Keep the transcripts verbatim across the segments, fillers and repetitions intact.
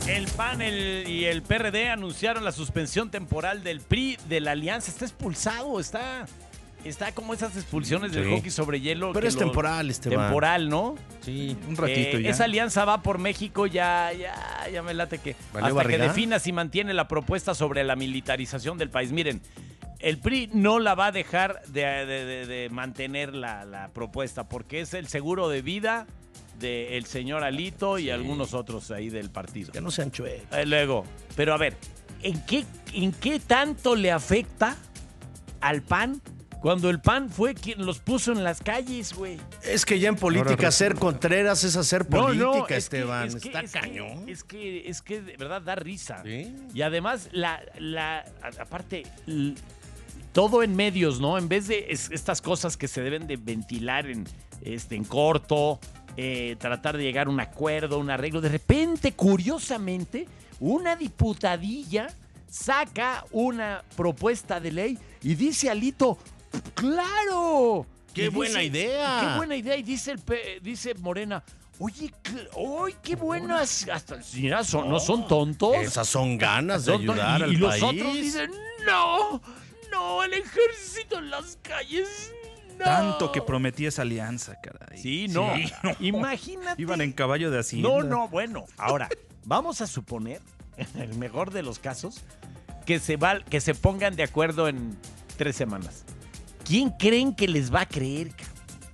El P A N el, y el P R D anunciaron la suspensión temporal del P R I de la alianza. Está expulsado, está, está como esas expulsiones del Sí. hockey sobre hielo. Pero que es lo- temporal, Esteban. Temporal, ¿no? Sí, un ratito Eh, ya. Esa alianza va por México, ya, ya, ya me late que ¿Valió hasta que barriga? defina si mantiene la propuesta sobre la militarización del país. Miren, el P R I no la va a dejar de, de- de- de mantener la, la propuesta porque es el seguro de vida del señor Alito y Sí. algunos otros ahí del partido. Que no sean chuecos. Eh, luego, pero a ver, ¿en qué, ¿en qué tanto le afecta al P A N cuando el P A N fue quien los puso en las calles, güey? Es que ya en política Ahora ser Contreras es hacer política, es que- Esteban. es que- Está es que- cañón. Es que, es que de verdad da risa. Sí. Y además, la, la, a- aparte, l- todo en medios, ¿no? En vez de es- estas cosas que se deben de ventilar en, este, en corto, eh, tratar de llegar a un acuerdo, un arreglo. De repente, curiosamente, una diputadilla saca una propuesta de ley y dice Alito, ¡claro! ¡Qué Y buena idea! ¡Qué buena idea! Y dice, el, P- dice Morena, oye, cl- ¡ay, qué buenas! Hasta, mira, son- no son tontos. Esas son ganas de Son tontos. ayudar y, al y los país. otros dicen, no, no, el ejército en las calles, no. Tanto que prometía esa alianza, caray. Sí, no. Sí, no. Imagínate. Iban en caballo de hacienda. No, no, bueno. Ahora, vamos a suponer, en el mejor de los casos, que se, va, que se pongan de acuerdo en tres semanas. ¿Quién creen que les va a creer? ca-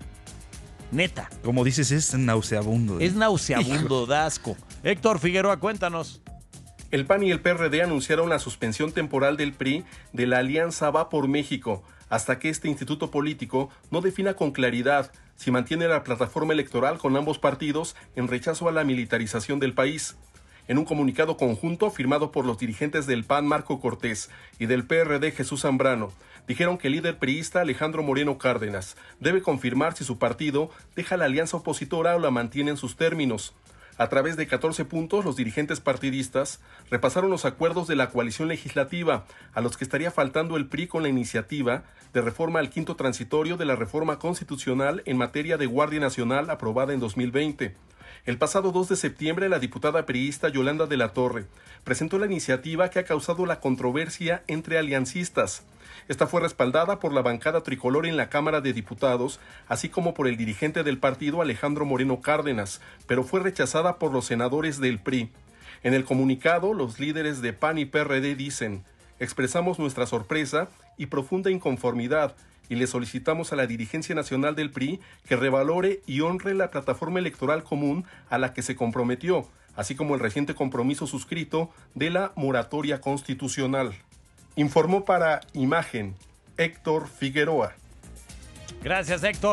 Neta, Como dices, es nauseabundo. ¿eh? es nauseabundo, da asco. Héctor Figueroa, cuéntanos. El P A N y el P R D anunciaron la suspensión temporal del P R I de la alianza Va por México, hasta que este instituto político no defina con claridad si mantiene la plataforma electoral con ambos partidos en rechazo a la militarización del país. En un comunicado conjunto firmado por los dirigentes del P A N Marco Cortés y del P R D Jesús Zambrano, dijeron que el líder priista Alejandro Moreno Cárdenas debe confirmar si su partido deja la alianza opositora o la mantiene en sus términos. A través de catorce puntos, los dirigentes partidistas repasaron los acuerdos de la coalición legislativa, a los que estaría faltando el P R I con la iniciativa de reforma al quinto transitorio de la reforma constitucional en materia de Guardia Nacional aprobada en dos mil veinte. El pasado dos de septiembre, la diputada priista Yolanda de la Torre presentó la iniciativa que ha causado la controversia entre aliancistas. Esta fue respaldada por la bancada tricolor en la Cámara de Diputados, así como por el dirigente del partido Alejandro Moreno Cárdenas, pero fue rechazada por los senadores del P R I. En el comunicado, los líderes de P A N y P R D dicen: expresamos nuestra sorpresa y profunda inconformidad y le solicitamos a la dirigencia nacional del P R I que revalore y honre la plataforma electoral común a la que se comprometió, así como el reciente compromiso suscrito de la moratoria constitucional. Informó para Imagen Héctor Figueroa. Gracias, Héctor.